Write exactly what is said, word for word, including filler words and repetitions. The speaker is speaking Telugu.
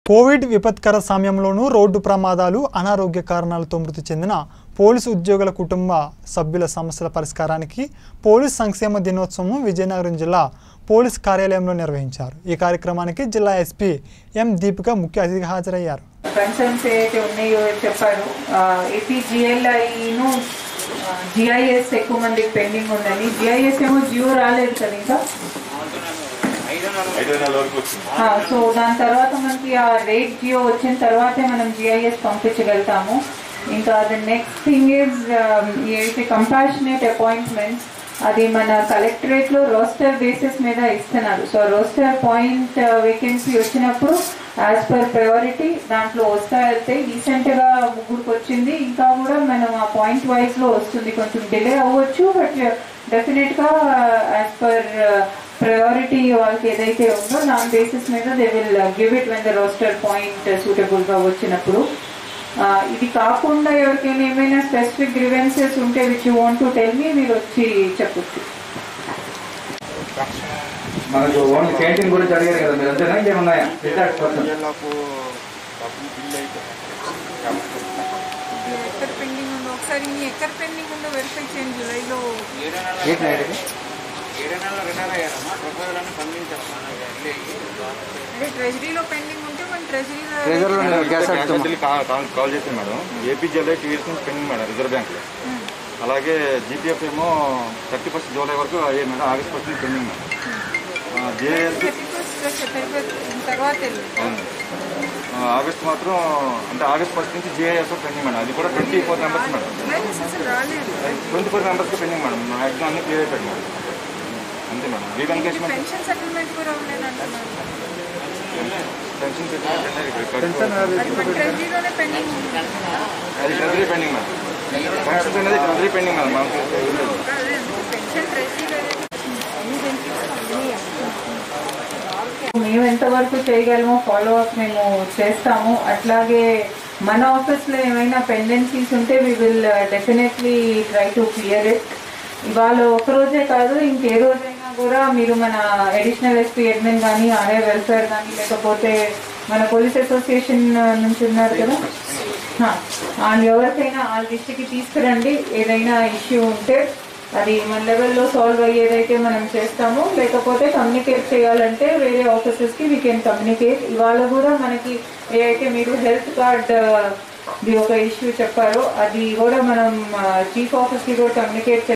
కోవిడ్ విపత్కర సమయంలోనూ రోడ్డు ప్రమాదాలు అనారోగ్య కారణాలతో మృతి చెందిన పోలీసు ఉద్యోగుల కుటుంబ సభ్యుల సమస్యల పరిష్కారానికి పోలీస్ సంక్షేమ దినోత్సవం విజయనగరం జిల్లా పోలీస్ కార్యాలయంలో నిర్వహించారు। ఈ కార్యక్రమానికి జిల్లా ఎస్పీ ఎం దీపిక ముఖ్య అతిథిగా హాజరయ్యారు। కన్సర్న్స్ ఏదైతే ఉన్నాయో చెప్పారు। ఏపీ జిఎల్ఐ ను జిఐఎస్ ఎక్కువ మంది పెండింగ్ ఉందని, జిఐఎస్ ఏమో జియో రాలేదు కదా ఇంకా, సో దాని తర్వాత మనకి ఆ రేట్ జియో వచ్చిన తర్వాతే మనం జిఐఎస్ పంపించగలుగుతాము। ఇంకా ద నెక్స్ట్ థింగ్ ఇస్ ఏదైతే కంపాషనేట్ అపాయింట్మెంట్స్, అది మన కలెక్టరేట్ లో రోస్టర్ బేసిస్ మీద ఇస్తున్నారు। సో రోస్టర్ పాయింట్ వేకెన్సీ వచ్చినప్పుడు యాజ్ పర్ ప్రయారిటీ దాంట్లో వస్తాయితే రీసెంట్ గా ముగ్గురికి వచ్చింది, ఇంకా కూడా మనం ఆ పాయింట్ వైజ్ లో వస్తుంది, కొంచెం డిలే అవ్వచ్చు బట్ డెఫినెట్ గా యాజ్ పర్ ప్రయారిటీ వాళ్ళకి ఏదైతే ఉందో దాని బేసిస్ మీద they will give it when the roster point suitable గా వచ్చినప్పుడు। ఇది కాకుండా ఎవరికైనా ఏమైనా స్పెసిఫిక్ గ్రీవెన్సెస్ ఉంటే which you want to tell me, మీరు వచ్చి చెప్పొచ్చు। మనకు ఓన్లీ పెయింటింగ్ గురించి అడిగారు కదా మీరు, అంతేనా ఇంకేమున్నాయా? ఎక్కడ పెండింగ్ ఉందో ఒకసారి మీ ఎక్కడ పెండింగ్ ఉందో వెరిఫై చేయండి। జూలైలో అంటే ట్రెజరీలో పెండింగ్ ఉంటే మన ట్రెజరీ కాల్ చేసింది మేడం। ఏపీ జిల్లా టూ ఇయర్స్ నుంచి పెండింగ్ మేడం రిజర్వ్ బ్యాంక్లో, అలాగే జీపీఎఫ్ ఏమో థర్టీ ఫస్ట్ జూలై వరకు అయ్యే మేడం, ఆగస్ట్ ఫస్ట్ నుంచి పెండింగ్ మేడం। జేఎస్ తర్వాత ఆగస్ట్ మాత్రం అంటే ఆగస్ట్ ఫస్ట్ నుంచి జేఏఎస్ పెండింగ్ మేడం, అది కూడా twenty four members madam, twenty four మెంబర్స్కి పెండింగ్ మేడం, మ్యాక్సిమం అన్ని క్లియర్ అయిపోయింది మేడం, అంతే మేడం। రీవెన్కేషన్ పెన్షన్ సెటిల్మెంట్ కూడా ఉండేదంటే పెన్షన్ పెండింగ్ అది ట్రెజరీ పెండింగ్ మేడం, పెన్షన్ అనేది ట్రెజరీ పెండింగ్ మేడం మాకు మేము ఎంతవరకు చేయగలమో ఫాలో అప్ మేము చేస్తాము। అట్లాగే మన ఆఫీస్లో ఏమైనా పెండెన్సీస్ ఉంటే we will definitely try to clear it. ఇవాళ ఒకరోజే కాదు, ఇంకే రోజైనా కూడా మీరు మన అడిషనల్ ఎస్పీ అడ్మిన్ కానీ, ఆర్ఏ వెల్ఫేర్ కానీ, లేకపోతే మన పోలీస్ అసోసియేషన్ నుంచి ఉన్నారు కదా, వాళ్ళు ఎవరికైనా వాళ్ళ దృష్టికి తీసుకురండి। ఏదైనా ఇష్యూ ఉంటే అది మన లెవెల్లో సాల్వ్ అయ్యేదైతే మనం చేస్తాము, లేకపోతే కమ్యూనికేట్ చేయాలంటే వేరే ఆఫీసెస్కి వీ కెన్ కమ్యూనికేట్। ఇవాళ కూడా మనకి ఏదైతే మీరు హెల్త్ కార్డ్ ది ఒక ఇష్యూ చెప్పారో అది కూడా మనం చీఫ్ ఆఫీస్కి కూడా కమ్యూనికేట్